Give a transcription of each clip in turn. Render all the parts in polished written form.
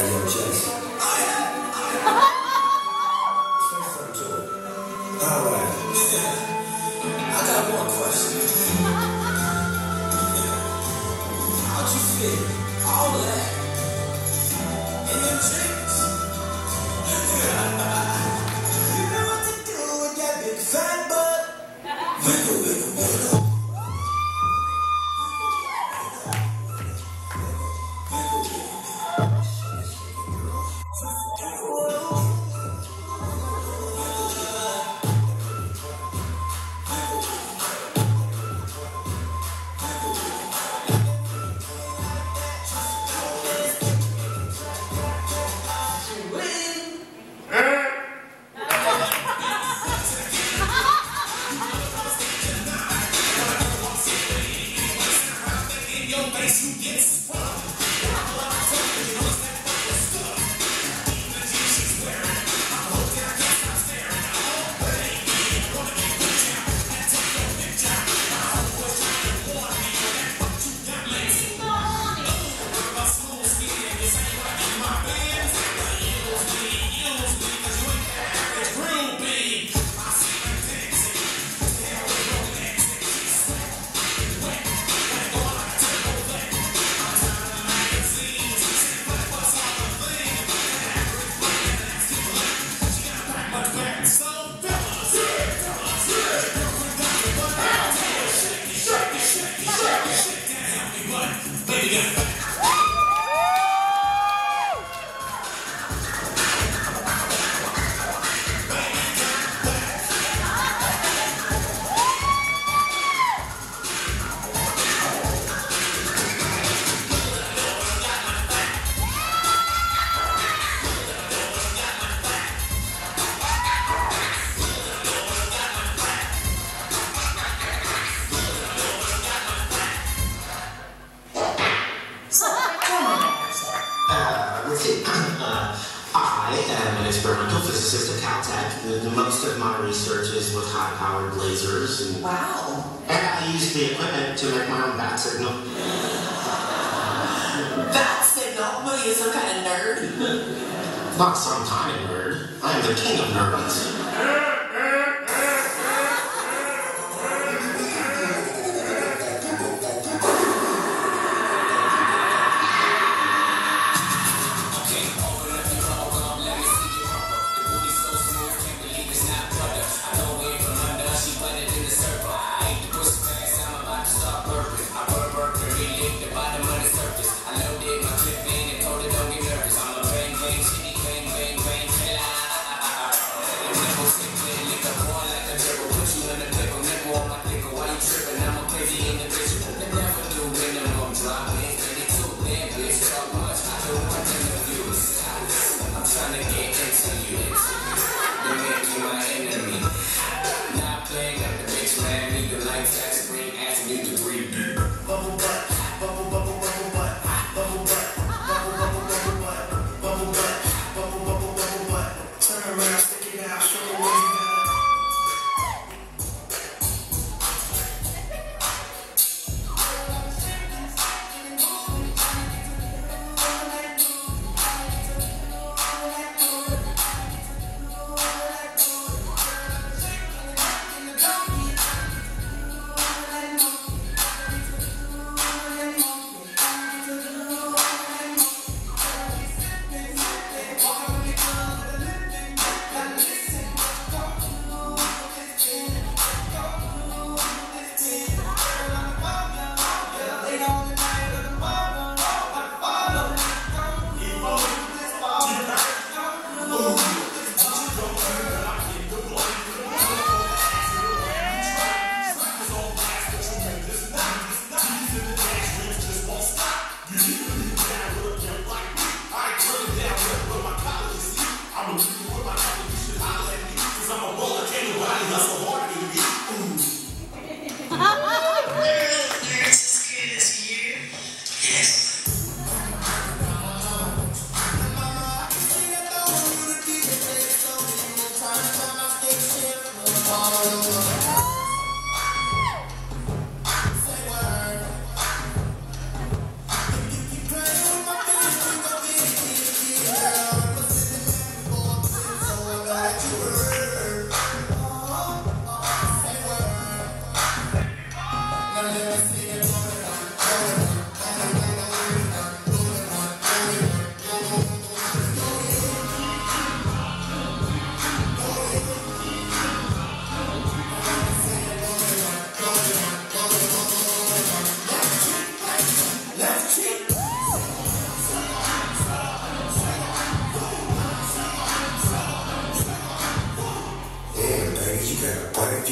Yo, Jackson. Say something to him. All right. I got one question. How'd you fit all of that in them jeans? You know what to do with that big fat butt? Wiggle, wiggle, wiggle. I am an experimental physicist at Caltech. Most of my research is with high-powered lasers. And, wow. And I use the equipment to make my own bat signal. Bat signal? What are you, some kind of nerd? Not some kind of nerd. I am the king of nerds.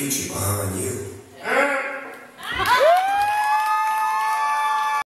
future behind you.